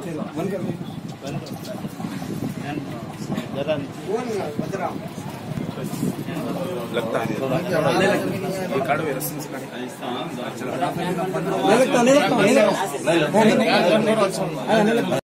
लगता है ये कार्ड में रस्म से नहीं लगता